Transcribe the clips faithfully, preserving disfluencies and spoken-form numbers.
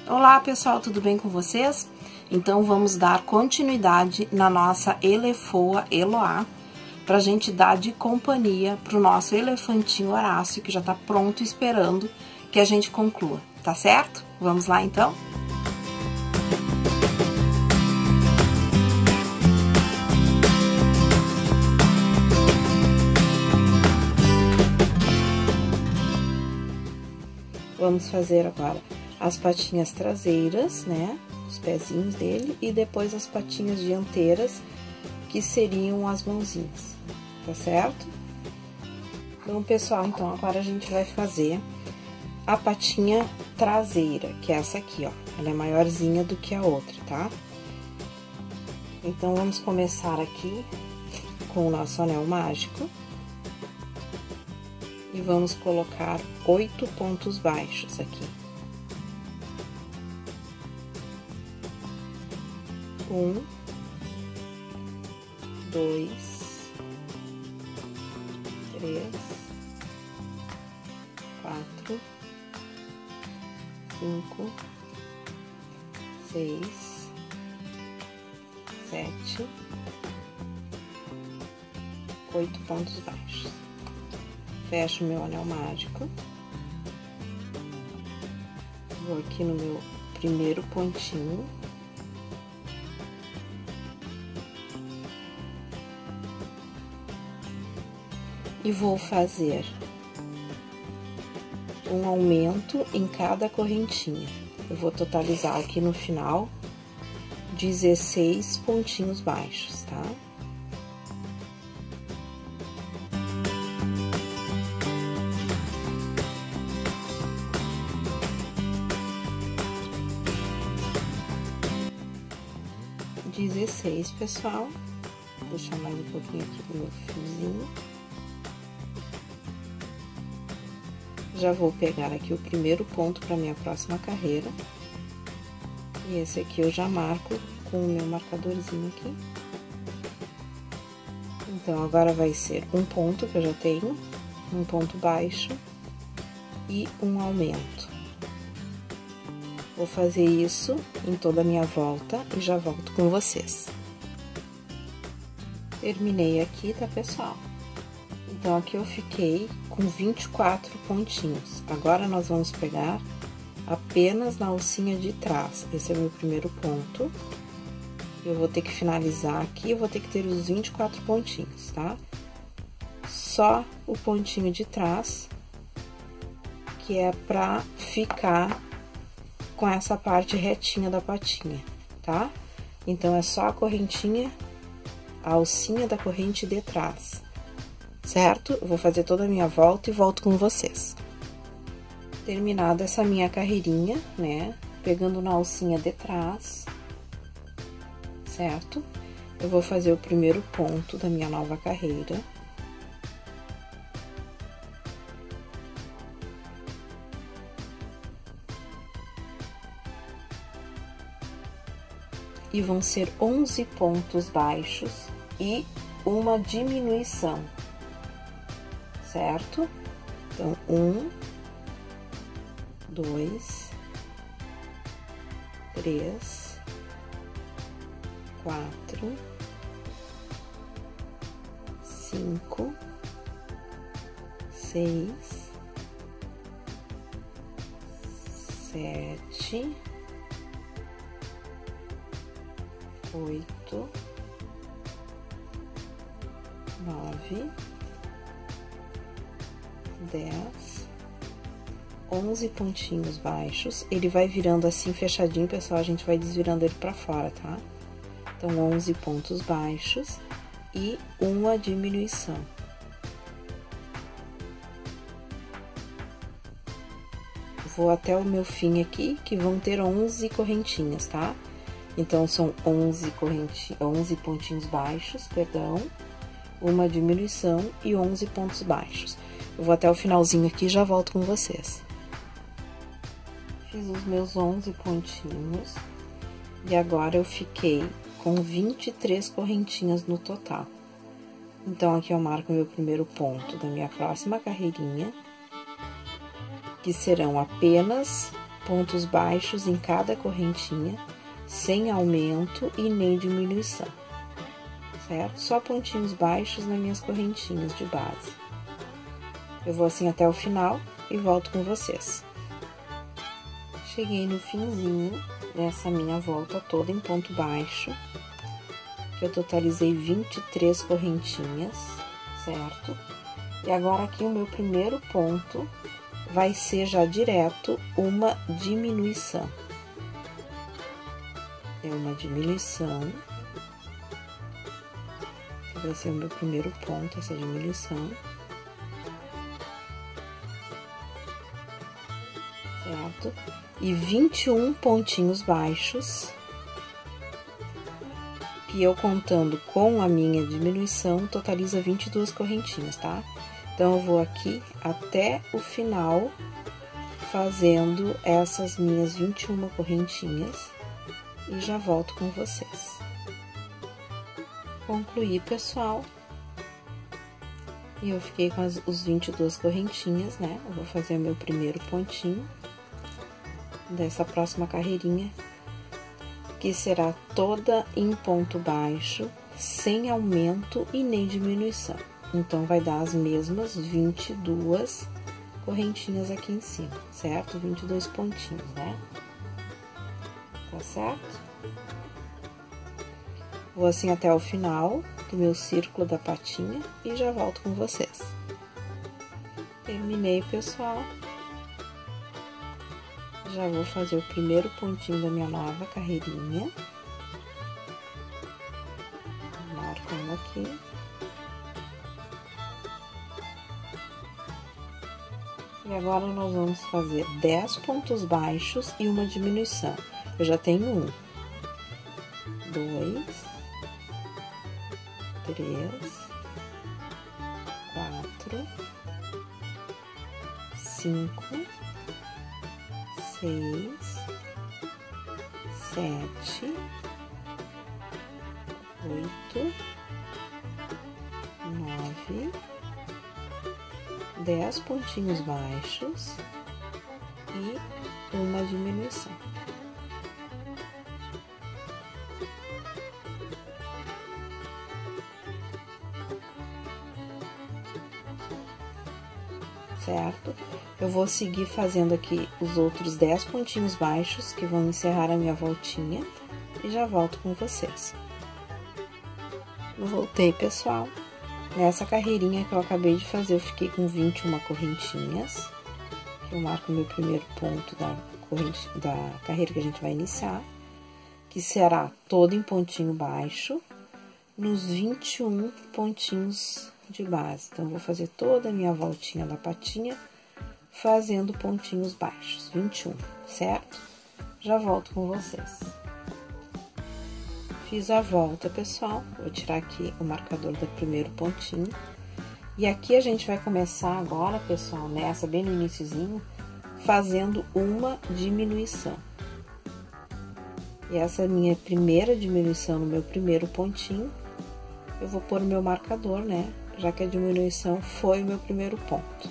Olá pessoal, tudo bem com vocês? Então vamos dar continuidade na nossa Elefoa Eloá, pra gente dar de companhia pro nosso elefantinho Horácio, que já tá pronto esperando que a gente conclua, tá certo? Vamos lá então? Vamos fazer agora as patinhas traseiras, né? Os pezinhos dele e depois as patinhas dianteiras, que seriam as mãozinhas, tá certo? Bom, pessoal, então agora a gente vai fazer a patinha traseira, que é essa aqui, ó. Ela é maiorzinha do que a outra, tá? Então, vamos começar aqui com o nosso anel mágico. E vamos colocar oito pontos baixos aqui. Um, dois, três, quatro, cinco, seis, sete, oito pontos baixos. Fecho meu anel mágico. Vou aqui no meu primeiro pontinho. E vou fazer um aumento em cada correntinha. Eu vou totalizar aqui no final dezesseis pontinhos baixos, tá? dezesseis, pessoal. Vou deixar mais um pouquinho aqui do meu fiozinho. Já vou pegar aqui o primeiro ponto para minha próxima carreira. E esse aqui eu já marco com o meu marcadorzinho aqui. Então, agora vai ser um ponto que eu já tenho, um ponto baixo e um aumento. Vou fazer isso em toda a minha volta e já volto com vocês. Terminei aqui, tá, pessoal? Então, aqui eu fiquei com vinte e quatro pontinhos. Agora, nós vamos pegar apenas na alcinha de trás. Esse é o meu primeiro ponto. Eu vou ter que finalizar aqui, eu vou ter que ter os vinte e quatro pontinhos, tá? Só o pontinho de trás, que é pra ficar com essa parte retinha da patinha, tá? Então, é só a correntinha, a alcinha da corrente de trás, certo? Eu vou fazer toda a minha volta e volto com vocês. Terminada essa minha carreirinha, né? Pegando na alcinha de trás, certo? Eu vou fazer o primeiro ponto da minha nova carreira. E vão ser onze pontos baixos e uma diminuição, certo? Então, um, dois, três, quatro, cinco, seis, sete, oito, nove, dez, onze pontinhos baixos. Ele vai virando assim fechadinho, pessoal, a gente vai desvirando ele pra fora, tá? Então, onze pontos baixos e uma diminuição. Vou até o meu fim aqui, que vão ter onze correntinhas, tá? Então, são onze, correnti... onze pontinhos baixos, perdão, uma diminuição e onze pontos baixos. Eu vou até o finalzinho aqui e já volto com vocês. Fiz os meus onze pontinhos e agora eu fiquei com vinte e três correntinhas no total. Então, aqui eu marco meu primeiro ponto da minha próxima carreirinha, que serão apenas pontos baixos em cada correntinha, sem aumento e nem diminuição, certo? Só pontinhos baixos nas minhas correntinhas de base. Eu vou assim até o final e volto com vocês. Cheguei no finzinho dessa minha volta toda em ponto baixo, que eu totalizei vinte e três correntinhas, certo? E agora aqui o meu primeiro ponto vai ser já direto uma diminuição. É uma diminuição, que vai ser o meu primeiro ponto, essa diminuição. Certo? E vinte e um pontinhos baixos, que eu contando com a minha diminuição, totaliza vinte e duas correntinhas, tá? Então, eu vou aqui até o final, fazendo essas minhas vinte e uma correntinhas, e já volto com vocês. Concluí, pessoal. E eu fiquei com as os vinte e duas correntinhas, né? Eu vou fazer o meu primeiro pontinho dessa próxima carreirinha, que será toda em ponto baixo, sem aumento e nem diminuição. Então, vai dar as mesmas vinte e duas correntinhas aqui em cima, certo? vinte e dois pontinhos, né? Tá certo? Vou assim até o final do meu círculo da patinha e já volto com vocês. Terminei, pessoal. Já vou fazer o primeiro pontinho da minha nova carreirinha. Marcando aqui. E agora, nós vamos fazer dez pontos baixos e uma diminuição. Eu já tenho um, dois, três, quatro, cinco, seis, sete, oito, nove, dez pontinhos baixos e uma diminuição. Certo? Eu vou seguir fazendo aqui os outros dez pontinhos baixos, que vão encerrar a minha voltinha, e já volto com vocês. Eu voltei, pessoal. Nessa carreirinha que eu acabei de fazer, eu fiquei com vinte e uma correntinhas. Eu marco o meu primeiro ponto da, corrente, da carreira que a gente vai iniciar, que será todo em pontinho baixo, nos vinte e um pontinhos de base. Então, eu vou fazer toda a minha voltinha da patinha, fazendo pontinhos baixos, vinte e um, certo? Já volto com vocês. Fiz a volta, pessoal. Vou tirar aqui o marcador do primeiro pontinho. E aqui a gente vai começar agora, pessoal, nessa, bem no iniciozinho, fazendo uma diminuição. E essa é a minha primeira diminuição no meu primeiro pontinho. Eu vou pôr o meu marcador, né? Já que a diminuição foi o meu primeiro ponto.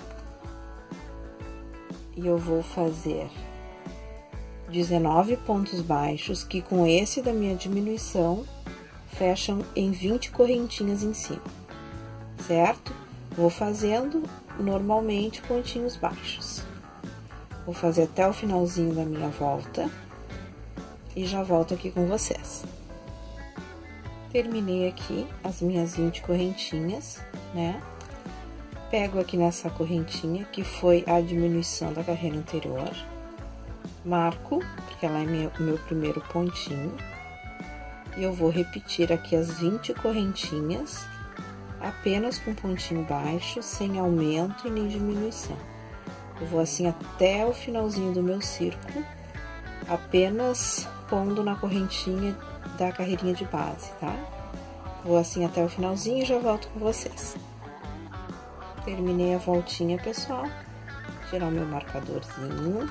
E eu vou fazer dezenove pontos baixos, que com esse da minha diminuição, fecham em vinte correntinhas em cima, certo? Vou fazendo normalmente pontinhos baixos. Vou fazer até o finalzinho da minha volta e já volto aqui com vocês. Terminei aqui as minhas vinte correntinhas, né? Pego aqui nessa correntinha, que foi a diminuição da carreira anterior, marco, porque ela é meu, meu primeiro pontinho, e eu vou repetir aqui as vinte correntinhas, apenas com pontinho baixo, sem aumento e nem diminuição. Eu vou assim até o finalzinho do meu círculo, apenas pondo na correntinha da carreirinha de base, tá? Vou assim até o finalzinho e já volto com vocês. Terminei a voltinha, pessoal. Vou tirar o meu marcadorzinho.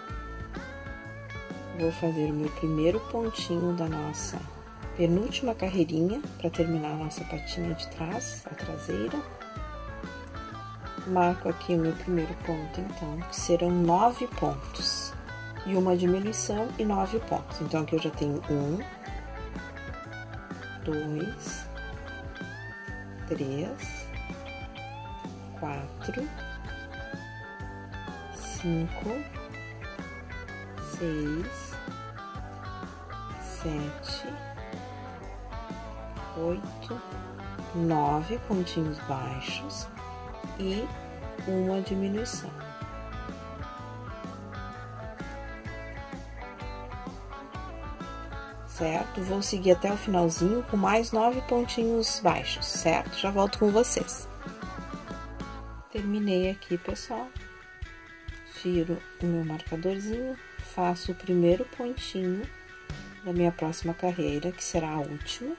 Vou fazer o meu primeiro pontinho da nossa penúltima carreirinha, para terminar a nossa patinha de trás, a traseira. Marco aqui o meu primeiro ponto, então, que serão nove pontos. e uma diminuição e nove pontos. Então, aqui eu já tenho um, dois, três, quatro, cinco, seis, sete, oito, nove pontinhos baixos e uma diminuição. Certo? Vou seguir até o finalzinho com mais nove pontinhos baixos, certo? Já volto com vocês. Terminei aqui, pessoal. Tiro o meu marcadorzinho, faço o primeiro pontinho da minha próxima carreira, que será a última.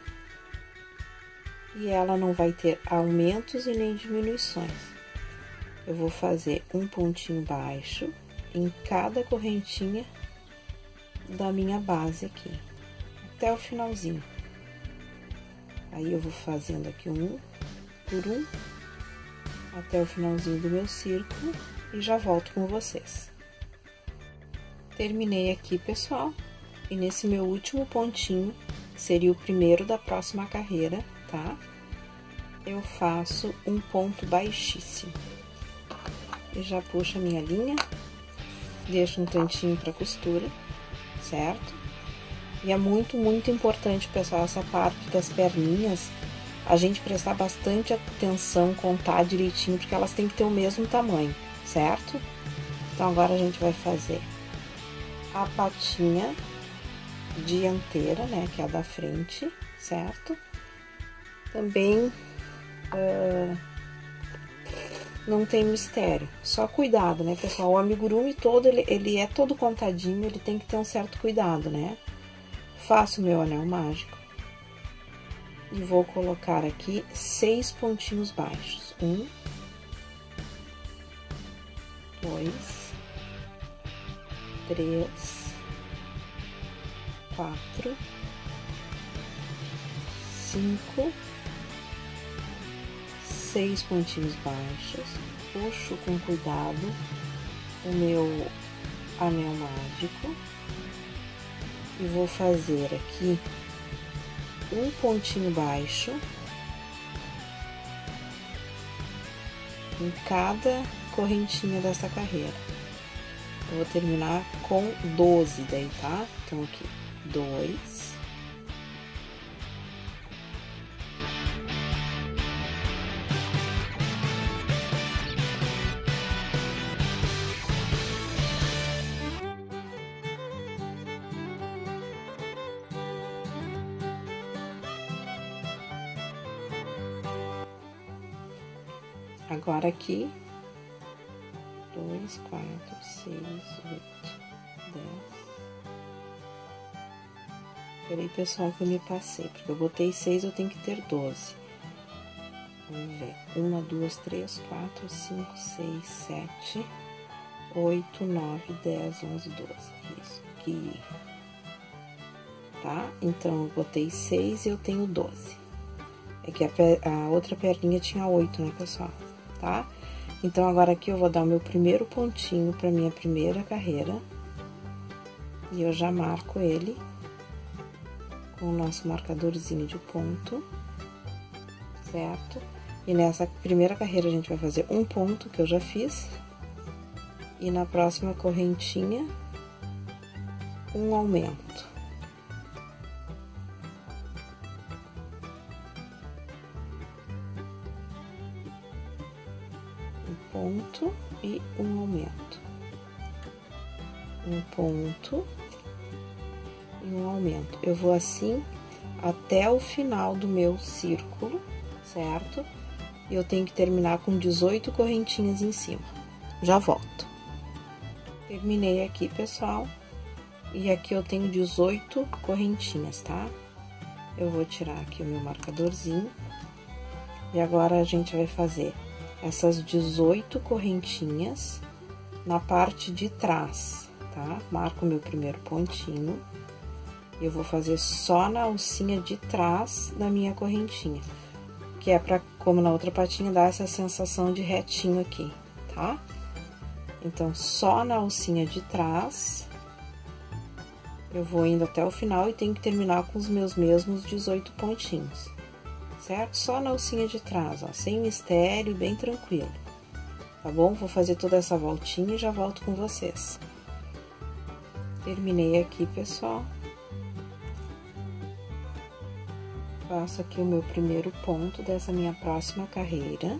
E ela não vai ter aumentos e nem diminuições. Eu vou fazer um pontinho baixo em cada correntinha da minha base aqui, até o finalzinho. Aí, eu vou fazendo aqui um por um, até o finalzinho do meu círculo, e já volto com vocês. Terminei aqui, pessoal, e nesse meu último pontinho, que seria o primeiro da próxima carreira, tá? Eu faço um ponto baixíssimo. E já puxo a minha linha, deixo um tantinho pra costura, certo? E é muito, muito importante, pessoal, essa parte das perninhas, a gente prestar bastante atenção, contar direitinho, porque elas têm que ter o mesmo tamanho, certo? Então, agora a gente vai fazer a patinha dianteira, né, que é a da frente, certo? Também uh, não tem mistério, só cuidado, né, pessoal? O amigurumi todo, ele, ele é todo contadinho, ele tem que ter um certo cuidado, né? Faço meu anel mágico e vou colocar aqui seis pontinhos baixos. Um, dois, três, quatro, cinco, seis pontinhos baixos. Puxo com cuidado o meu anel mágico. E vou fazer aqui um pontinho baixo em cada correntinha dessa carreira. Eu vou terminar com doze daí, tá? Então, aqui, dois. Agora aqui, dois, quatro, seis, oito, dez. Peraí, pessoal, que eu me passei, porque eu botei seis, eu tenho que ter doze. Vamos ver. Uma, duas, três, quatro, cinco, seis, sete, oito, nove, dez, onze, doze. Isso aqui. Tá? Então, eu botei seis e eu tenho doze. É que a, a outra perninha tinha oito, né, pessoal? Tá? Então, agora aqui eu vou dar o meu primeiro pontinho pra minha primeira carreira. E eu já marco ele com o nosso marcadorzinho de ponto, certo? E nessa primeira carreira a gente vai fazer um ponto, que eu já fiz. E na próxima correntinha, um aumento. Ponto e um aumento, um ponto e um aumento. Eu vou assim até o final do meu círculo, certo? E eu tenho que terminar com dezoito correntinhas em cima. Já volto. Terminei aqui, pessoal, e aqui eu tenho dezoito correntinhas, tá? Eu vou tirar aqui o meu marcadorzinho e agora a gente vai fazer essas dezoito correntinhas na parte de trás, tá? Marco o meu primeiro pontinho. Eu vou fazer só na alcinha de trás da minha correntinha, que é pra, como na outra patinha, dar essa sensação de retinho aqui, tá? Então, só na alcinha de trás, Eu vou indo até o final e tenho que terminar com os meus mesmos dezoito pontinhos, certo? Só na alcinha de trás, ó, sem mistério, bem tranquilo, tá bom? Vou fazer toda essa voltinha e já volto com vocês. Terminei aqui, pessoal. Faço aqui o meu primeiro ponto dessa minha próxima carreira.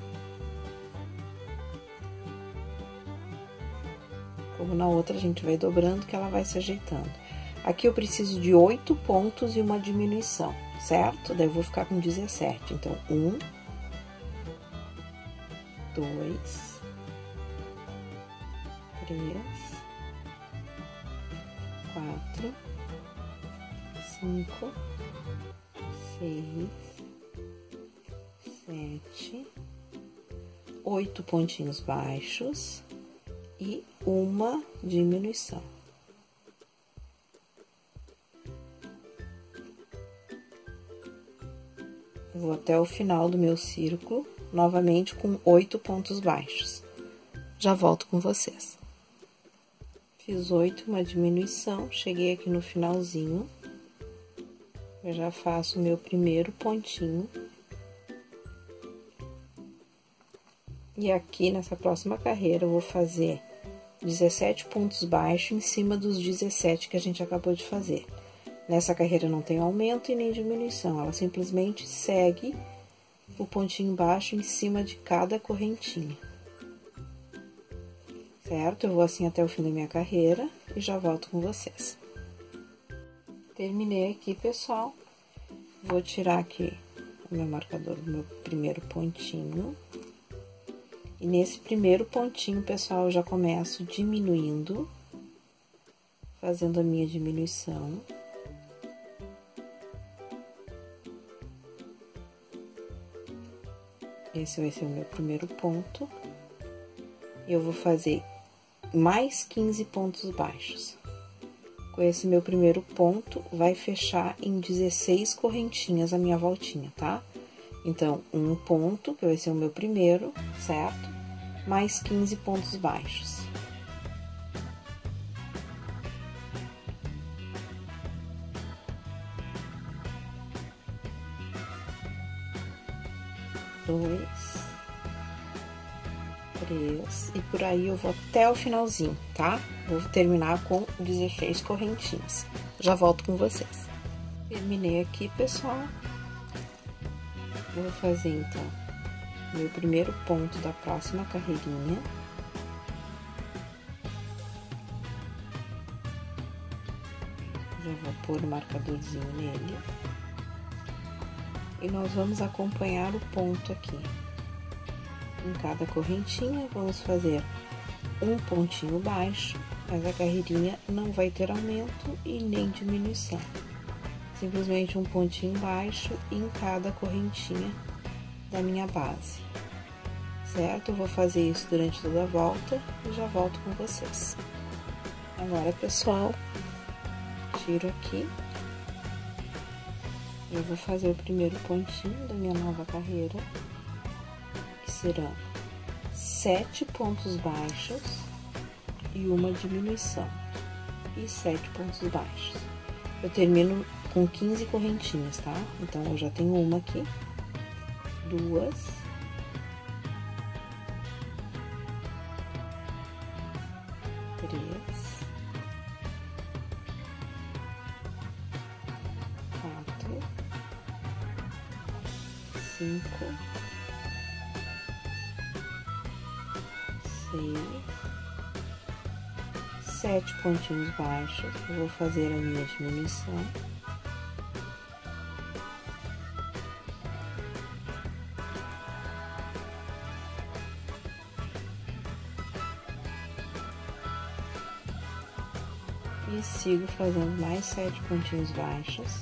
Como na outra, a gente vai dobrando que ela vai se ajeitando. Aqui eu preciso de oito pontos e uma diminuição, certo? Daí eu vou ficar com dezessete. Então, um, dois, três, quatro, cinco, seis, sete, oito pontinhos baixos e uma diminuição. Vou até o final do meu círculo, novamente com oito pontos baixos. Já volto com vocês. Fiz oito, uma diminuição, cheguei aqui no finalzinho. Eu já faço o meu primeiro pontinho. E aqui, nessa próxima carreira, eu vou fazer dezessete pontos baixos em cima dos dezessete que a gente acabou de fazer. Nessa carreira não tem aumento e nem diminuição, ela simplesmente segue o pontinho baixo em cima de cada correntinha. Certo? Eu vou assim até o fim da minha carreira e já volto com vocês. Terminei aqui, pessoal. Vou tirar aqui o meu marcador do meu primeiro pontinho. E nesse primeiro pontinho, pessoal, eu já começo diminuindo, fazendo a minha diminuição. Esse vai ser o meu primeiro ponto. Eu vou fazer mais quinze pontos baixos. Com esse meu primeiro ponto, vai fechar em dezesseis correntinhas a minha voltinha, tá? Então, um ponto, que vai ser o meu primeiro, certo? Mais quinze pontos baixos. Dois, três, e por aí eu vou até o finalzinho, tá? Vou terminar com dezesseis correntinhas. Já volto com vocês. Terminei aqui, pessoal. Vou fazer, então, meu primeiro ponto da próxima carreirinha. Já vou pôr o marcadorzinho nele. E nós vamos acompanhar o ponto aqui. Em cada correntinha, vamos fazer um pontinho baixo, mas a carreirinha não vai ter aumento e nem diminuição. Simplesmente um pontinho baixo em cada correntinha da minha base. Certo? Eu vou fazer isso durante toda a volta e já volto com vocês. Agora, pessoal, tiro aqui. Eu vou fazer o primeiro pontinho da minha nova carreira, que serão sete pontos baixos e uma diminuição, e sete pontos baixos. Eu termino com quinze correntinhas, tá? Então, eu já tenho uma aqui, duas, três, quatro, cinco, seis, sete pontinhos baixos. Eu vou fazer a minha diminuição. E sigo fazendo mais sete pontinhos baixos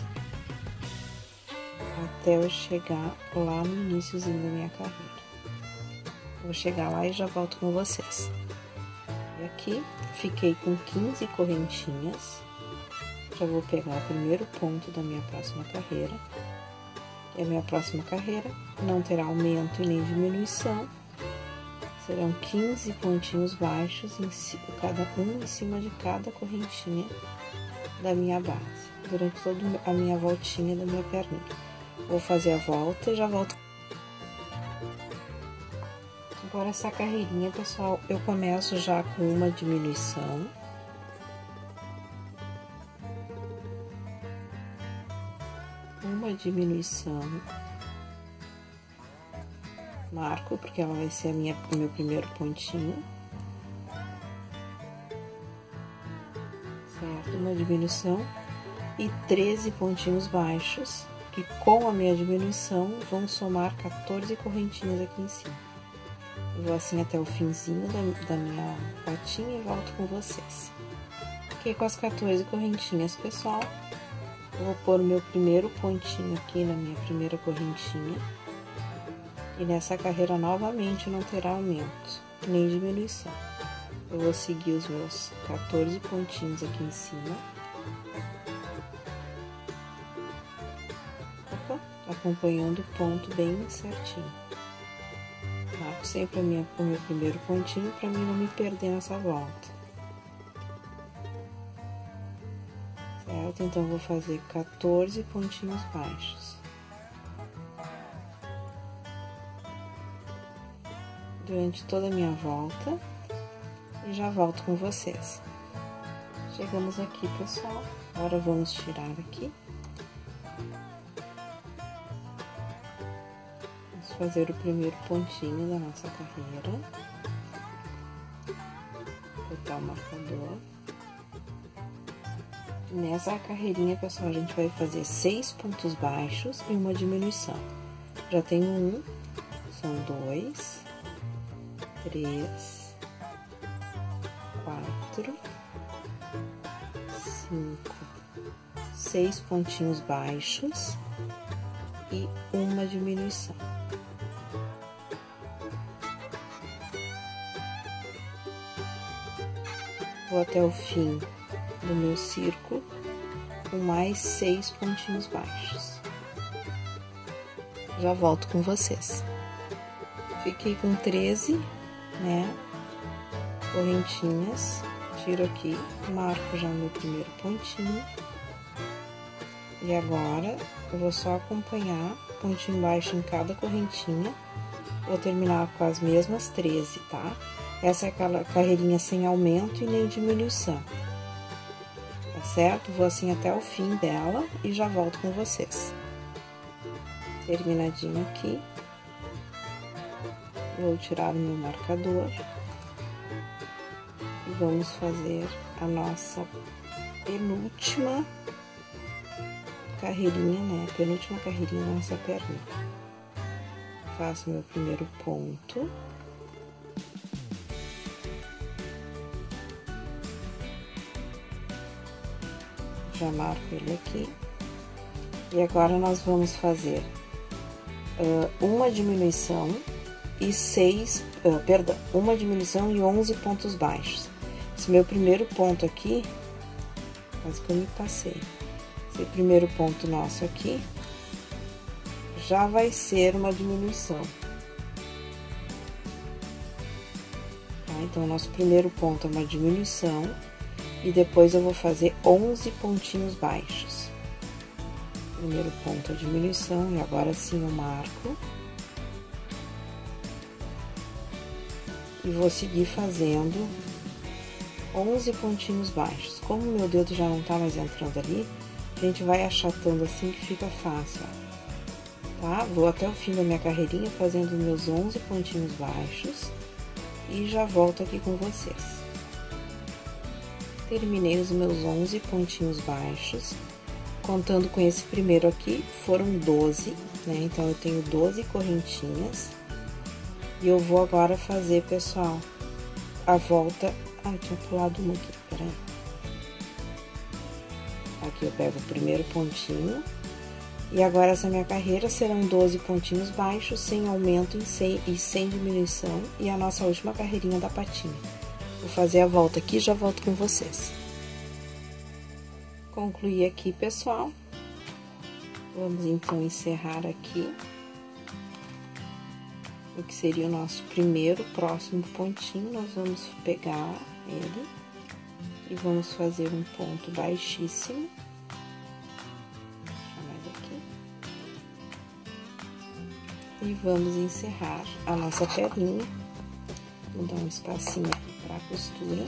até eu chegar lá no iniciozinho da minha carreira. Vou chegar lá e já volto com vocês. E aqui, fiquei com quinze correntinhas. Já vou pegar o primeiro ponto da minha próxima carreira. E a minha próxima carreira não terá aumento e nem diminuição. Serão quinze pontinhos baixos, em cada um em cima de cada correntinha da minha base, durante toda a minha voltinha da minha perninha. Vou fazer a volta e já volto. Agora essa carreirinha, pessoal, eu começo já com uma diminuição. Uma diminuição. Marco, porque ela vai ser a minha, o meu primeiro pontinho. Certo? Uma diminuição e treze pontinhos baixos, que com a minha diminuição vão somar quatorze correntinhas aqui em cima. Eu vou assim até o finzinho da, da minha patinha e volto com vocês. Ok, com as quatorze correntinhas, pessoal, eu vou pôr o meu primeiro pontinho aqui na minha primeira correntinha. E nessa carreira novamente não terá aumento, nem diminuição. Eu vou seguir os meus quatorze pontinhos aqui em cima. Opa, acompanhando o ponto bem certinho. Marco sempre a minha, o meu primeiro pontinho para mim não me perder nessa volta. Certo? Então, vou fazer quatorze pontinhos baixos. Durante toda a minha volta. E já volto com vocês. Chegamos aqui, pessoal. Agora vamos tirar aqui. Vamos fazer o primeiro pontinho da nossa carreira. Botar o marcador. Nessa carreirinha, pessoal, a gente vai fazer seis pontos baixos e uma diminuição. Já tenho um, são dois, três, quatro, cinco, seis pontinhos baixos e uma diminuição. Vou até o fim do meu círculo com mais seis pontinhos baixos. Já volto com vocês. Fiquei com treze, né? Correntinhas, tiro aqui, marco já o meu primeiro pontinho. E agora, eu vou só acompanhar pontinho baixo em cada correntinha. Vou terminar com as mesmas treze, tá? Essa é aquela carreirinha sem aumento e nem diminuição. Tá certo? Vou assim até o fim dela e já volto com vocês. Terminadinho aqui. Vou tirar o meu marcador. Vamos fazer a nossa penúltima carreirinha, né? Penúltima carreirinha da nossa perna. Faço meu primeiro ponto. Já marco ele aqui. E agora nós vamos fazer uh, uma diminuição e seis, uh, perdão, uma diminuição e onze pontos baixos. Esse meu primeiro ponto aqui, quase que eu me passei. Esse primeiro ponto nosso aqui já vai ser uma diminuição. Tá? Então, o nosso primeiro ponto é uma diminuição e depois eu vou fazer onze pontinhos baixos. Primeiro ponto é diminuição e agora sim eu marco. E vou seguir fazendo onze pontinhos baixos. Como o meu dedo já não tá mais entrando ali, a gente vai achatando assim que fica fácil, ó. Tá? Vou até o fim da minha carreirinha fazendo meus onze pontinhos baixos e já volto aqui com vocês. Terminei os meus onze pontinhos baixos, contando com esse primeiro aqui, foram doze, né? Então, eu tenho doze correntinhas. E eu vou agora fazer, pessoal, a volta... Ai, tinha pulado uma aqui, peraí. Aqui eu pego o primeiro pontinho. E agora, essa minha carreira serão doze pontinhos baixos, sem aumento e sem diminuição. E a nossa última carreirinha da patinha. Vou fazer a volta aqui e já volto com vocês. Concluí aqui, pessoal. Vamos, então, encerrar aqui. O que seria o nosso primeiro próximo pontinho, nós vamos pegar ele e vamos fazer um ponto baixíssimo. Mais aqui. E vamos encerrar a nossa perninha. Vou dar um espacinho aqui para a costura.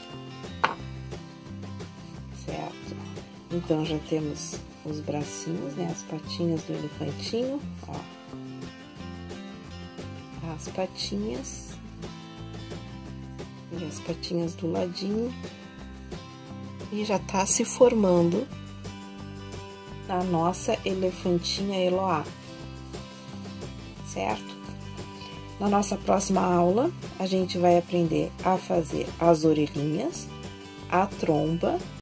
Certo? Então, já temos os bracinhos, né? As patinhas do elefantinho, ó. As patinhas. E as patinhas do ladinho. E já tá se formando a nossa elefantinha Eloá. Certo? Na nossa próxima aula, a gente vai aprender a fazer as orelhinhas, a tromba